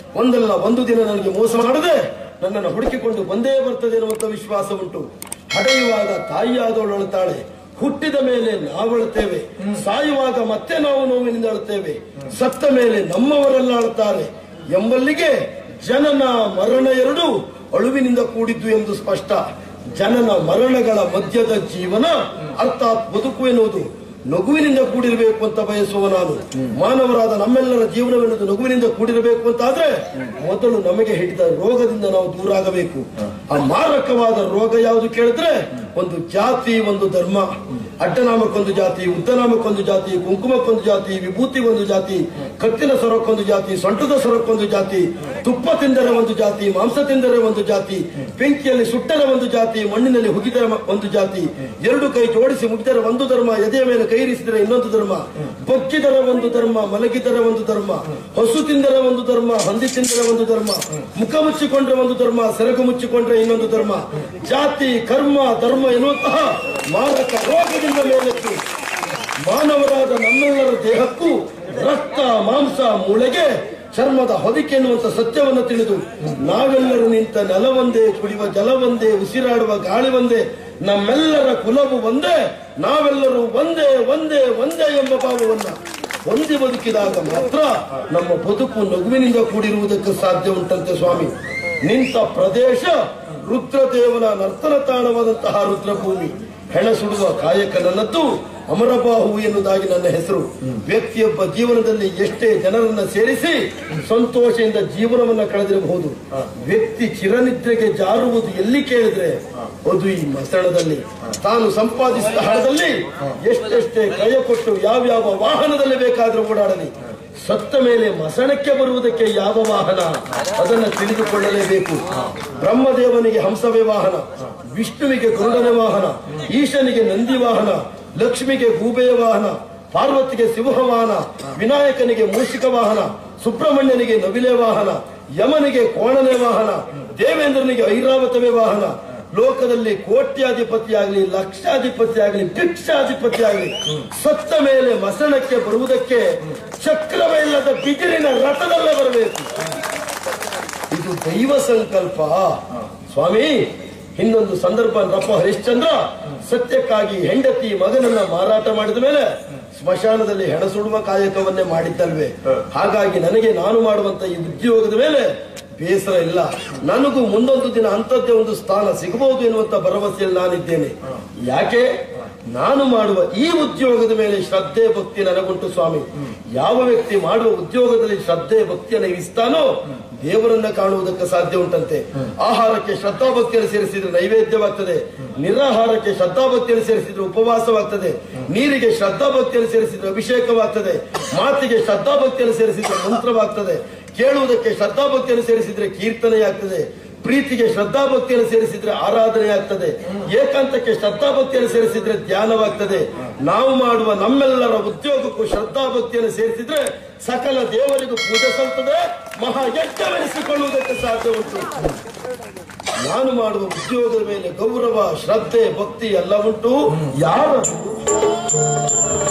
ಒಂದಲ್ಲ ಒಂದು ದಿನ ನನಗೆ ಮೋಸ ಮಾಡದೆ ನನ್ನನ್ನು ಹುಡುಕಿಕೊಂಡು ಬಂದೇ ಬರ್ತದೆ ಎನ್ನುವಂತ ವಿಶ್ವಾಸ ಉಂಟು. ಹಡೆಯುವಾಗ ತಾಯಿಯಾದವಳು ಅಳುತ್ತಾಳೆ, ಹುಟ್ಟಿದ ಮೇಲೆ ನಾವು ಅಳುತ್ತೇವೆ, ಸಾಯುವಾಗ ಮತ್ತೆ ನಾವು ನೋವಿನಿಂದ ಅಳುತ್ತೇವೆ, ಸತ್ತ ಮೇಲೆ ನಮ್ಮವರೆಲ್ಲ ಅಳುತ್ತಾರೆ ಎಂಬಲ್ಲಿಗೆ ಜನನ ಮರಣ ಎರಡೂ ಅಳುವಿನಿಂದ ಕೂಡಿದ್ದು ಎಂದು ಸ್ಪಷ್ಟ. ಜನನ ಮರಣಗಳ ಮಧ್ಯದ ಜೀವನ ಅರ್ಥಾತ್ ಬದುಕು ಎನ್ನುವುದು ನಗುವಿನಿಂದ ಕೂಡಿರಬೇಕು ಅಂತ ಬಯಸುವ ನಾನು. ಮಾನವರಾದ ನಮ್ಮೆಲ್ಲರ ಜೀವನವೆನ್ನುವುದು ನಗುವಿನಿಂದ ಕೂಡಿರಬೇಕು ಅಂತಾದ್ರೆ ಮೊದಲು ನಮಗೆ ಹಿಡಿದ ರೋಗದಿಂದ ನಾವು ದೂರ ಆಗಬೇಕು. ಆ ಮಾರಕವಾದ ರೋಗ ಯಾವುದು ಕೇಳಿದ್ರೆ ಒಂದು ಜಾತಿ, ಒಂದು ಧರ್ಮ. ಅಡ್ಡನಾಮಕ್ಕೊಂದು ಜಾತಿ, ಉದ್ದನಾಮಕ್ಕೊಂದು ಜಾತಿ, ಕುಂಕುಮಕ್ಕೊಂದು ಜಾತಿ, ವಿಭೂತಿಗೊಂದು ಜಾತಿ, ಕತ್ತಿನ ಸೊರಕ್ಕೊಂದು ಜಾತಿ, ಸೊಂಟದ ಸೊರಕ್ಕೊಂದು ಜಾತಿ, ತುಪ್ಪ ತಿಂದರೆ ಒಂದು ಜಾತಿ, ಮಾಂಸ ತಿಂದರೆ ಒಂದು ಜಾತಿ, ಬೆಂಕಿಯಲ್ಲಿ ಸುಟ್ಟರೆ ಒಂದು ಜಾತಿ, ಮಣ್ಣಿನಲ್ಲಿ ಹುಗಿದರೆ ಒಂದು ಜಾತಿ, ಎರಡು ಕೈ ಜೋಡಿಸಿ ಮುಗಿದರೆ ಒಂದು ಧರ್ಮ, ಎದೆಯ ಮೇಲೆ ಕೈರಿಸಿದರೆ ಇನ್ನೊಂದು ಧರ್ಮ, ಬೊಕ್ಕಿದರೆ ಒಂದು ಧರ್ಮ, ಮಲಗಿದರೆ ಒಂದು ಧರ್ಮ, ಹಸು ತಿಂದರೆ ಒಂದು ಧರ್ಮ, ಹಂದಿ ತಿಂದರೆ ಒಂದು ಧರ್ಮ, ಮುಖ ಮುಚ್ಚಿಕೊಂಡ್ರೆ ಒಂದು ಧರ್ಮ, ಸೆರಗು ಮುಚ್ಚಿಕೊಂಡ್ರೆ ಇನ್ನೊಂದು ಧರ್ಮ. ಜಾತಿ, ಕರ್ಮ, ಧರ್ಮ ಎನ್ನುವಂತಹ ಮಾರಕ ರೋಗದಿಂದ ಮೇಲೆತ್ತು ಮಾನವರಾದ ನಮ್ಮೆಲ್ಲರ ದೇಹಕ್ಕೂ ರಕ್ತ, ಮಾಂಸ, ಮೂಳೆಗೆ ಚರ್ಮದ ಹೊದಿಕೆ ಎನ್ನುವಂತ ಸತ್ಯವನ್ನು ತಿಳಿದು ನಾವೆಲ್ಲರೂ ನಿಂತ ನೆಲವೊಂದೇ, ಕುಡಿಯುವ ಜಲವೊಂದೇ, ಉಸಿರಾಡುವ ಗಾಳಿ ಒಂದೇ, ನಮ್ಮೆಲ್ಲರ ಕುಲವು ಒಂದೇ, ನಾವೆಲ್ಲರೂ ಒಂದೇ ಒಂದೇ ಒಂದೇ ಎಂಬ ಭಾವವನ್ನ ಹೊಂದಿ ಬದುಕಿದಾಗ ಮಾತ್ರ ನಮ್ಮ ಬದುಕು ನಗುವಿನಿಂದ ಕೂಡಿರುವುದಕ್ಕೆ ಸಾಧ್ಯ ಉಂಟಂತೆ ಸ್ವಾಮಿ. ನಿಂತ ಪ್ರದೇಶ ರುದ್ರದೇವನ ನರ್ತನ ತಾಣವಾದಂತಹ ರುದ್ರಭೂಮಿ. ಹೆಣ ಸುಡುವ ಕಾಯಕ ನನ್ನದ್ದು, ಅಮರಬಾಹು ಎನ್ನುವುದಾಗಿ ನನ್ನ ಹೆಸರು. ವ್ಯಕ್ತಿಯೊಬ್ಬ ಜೀವನದಲ್ಲಿ ಎಷ್ಟೇ ಜನರನ್ನ ಸೇರಿಸಿ ಸಂತೋಷದಿಂದ ಜೀವನವನ್ನ ಕಳೆದಿರಬಹುದು, ವ್ಯಕ್ತಿ ಚಿರನಿದ್ರೆಗೆ ಜಾರುವುದು ಎಲ್ಲಿ ಕೇಳಿದ್ರೆ ಅದು ಈ ಮಸಣದಲ್ಲಿ. ತಾನು ಸಂಪಾದಿಸಿದ ಹಣದಲ್ಲಿ ಎಷ್ಟೆಷ್ಟೇ ಕೈ ಕೊಟ್ಟು ಯಾವ್ಯಾವ ವಾಹನದಲ್ಲಿ ಬೇಕಾದ್ರೂ ಓಡಾಡಲಿ, ಸತ್ತ ಮೇಲೆ ಮಸಣಕ್ಕೆ ಬರುವುದಕ್ಕೆ ಯಾವ ವಾಹನ ಅದನ್ನು ತಿಳಿದುಕೊಳ್ಳಲೇಬೇಕು. ಬ್ರಹ್ಮದೇವನಿಗೆ ಹಂಸವೇ ವಾಹನ, ವಿಷ್ಣುವಿಗೆ ಗರುಡನೇ ವಾಹನ, ಈಶನಿಗೆ ನಂದಿ ವಾಹನ, ಲಕ್ಷ್ಮಿಗೆ ಗೂಬೆಯ ವಾಹನ, ಪಾರ್ವತಿಗೆ ಸಿಂಹ ವಾಹನ, ವಿನಾಯಕನಿಗೆ ಮೂಷಿಕ ವಾಹನ, ಸುಬ್ರಹ್ಮಣ್ಯನಿಗೆ ನವಿಲೆ ವಾಹನ, ಯಮನಿಗೆ ಕೋಣನೆ ವಾಹನ, ದೇವೇಂದ್ರನಿಗೆ ಐರಾವತವೇ ವಾಹನ. ಲೋಕದಲ್ಲಿ ಕೋಟ್ಯಾಧಿಪತಿಯಾಗಲಿ, ಲಕ್ಷಾಧಿಪತಿಯಾಗಲಿ, ಭಿಕ್ಷಾಧಿಪತಿಯಾಗಲಿ ಸತ್ತ ಮೇಲೆ ಮಸಣಕ್ಕೆ ಬರುವುದಕ್ಕೆ ಚಕ್ರವೇ ಇಲ್ಲದ ಬಿದಿರಿನ ರಥದಲ್ಲೇ ಬರಬೇಕು. ಇದು ದೈವ ಸಂಕಲ್ಪ ಸ್ವಾಮಿ. ಇನ್ನೊಂದು ಸಂದರ್ಭ, ರಪ್ಪ ಹರಿಶ್ಚಂದ್ರ ಸತ್ಯಕ್ಕಾಗಿ ಹೆಂಡತಿ ಮಗನನ್ನ ಮಾರಾಟ ಮಾಡಿದ ಮೇಲೆ ಸ್ಮಶಾನದಲ್ಲಿ ಹೆಣ ಸುಡುವ ಕಾಯಕವನ್ನೇ ಮಾಡಿದ್ದಲ್ವೇ. ಹಾಗಾಗಿ ನನಗೆ ನಾನು ಮಾಡುವಂತ ಈ ಉದ್ಯೋಗದ ಮೇಲೆ ಬೇಸರ ಇಲ್ಲ. ನನಗೂ ಮುಂದೊಂದು ದಿನ ಅಂಥದ್ದೇ ಒಂದು ಸ್ಥಾನ ಸಿಗಬಹುದು ಎನ್ನುವಂತ ಭರವಸೆಯಲ್ಲಿ ನಾನಿದ್ದೇನೆ. ಯಾಕೆ? ನಾನು ಮಾಡುವ ಈ ಉದ್ಯೋಗದ ಮೇಲೆ ಶ್ರದ್ಧೆ ಭಕ್ತಿ ನನಗುಂಟು ಸ್ವಾಮಿ. ಯಾವ ವ್ಯಕ್ತಿ ಮಾಡುವ ಉದ್ಯೋಗದಲ್ಲಿ ಶ್ರದ್ಧೆ ಭಕ್ತಿಯನ್ನು ಇರಿಸ್ತಾನೋ ದೇವರನ್ನ ಕಾಣುವುದಕ್ಕೆ ಸಾಧ್ಯ ಉಂಟಂತೆ. ಆಹಾರಕ್ಕೆ ಶ್ರದ್ಧಾಭಕ್ತಿಯನ್ನು ಸೇರಿಸಿದ್ರೆ ನೈವೇದ್ಯವಾಗ್ತದೆ, ನಿರಾಹಾರಕ್ಕೆ ಶ್ರದ್ಧಾಭಕ್ತಿಯನ್ನು ಸೇರಿಸಿದ್ರೆ ಉಪವಾಸವಾಗ್ತದೆ, ನೀರಿಗೆ ಶ್ರದ್ಧಾಭಕ್ತಿಯನ್ನು ಸೇರಿಸಿದ್ರೆ ಅಭಿಷೇಕವಾಗ್ತದೆ, ಮಾತಿಗೆ ಶ್ರದ್ಧಾಭಕ್ತಿಯನ್ನು ಸೇರಿಸಿದ್ರೆ ಮಂತ್ರವಾಗ್ತದೆ, ಕೇಳುವುದಕ್ಕೆ ಶ್ರದ್ಧಾಭಕ್ತಿಯನ್ನು ಸೇರಿಸಿದ್ರೆ ಕೀರ್ತನೆಯಾಗ್ತದೆ, ಪ್ರೀತಿಗೆ ಶ್ರದ್ಧಾಭಕ್ತಿಯನ್ನು ಸೇರಿಸಿದ್ರೆ ಆರಾಧನೆ ಆಗ್ತದೆ, ಏಕಾಂತಕ್ಕೆ ಶ್ರದ್ಧಾಭಕ್ತಿಯನ್ನು ಸೇರಿಸಿದ್ರೆ ಧ್ಯಾನವಾಗ್ತದೆ. ನಾವು ಮಾಡುವ ನಮ್ಮೆಲ್ಲರ ಉದ್ಯೋಗಕ್ಕೂ ಶ್ರದ್ಧಾಭಕ್ತಿಯನ್ನು ಸೇರಿಸಿದ್ರೆ ಸಕಲ ದೇವರಿಗೂ ಪೂಜೆ ಸಲ್ತದೆ, ಮಹಾಯಜ್ಞವೆನಿಸಿಕೊಳ್ಳುವುದಕ್ಕೆ ಸಾಧ್ಯ ಉಂಟು. ನಾನು ಮಾಡುವ ಉದ್ಯೋಗದ ಮೇಲೆ ಗೌರವ, ಶ್ರದ್ಧೆ, ಭಕ್ತಿ ಎಲ್ಲ ಉಂಟು. ಯಾರು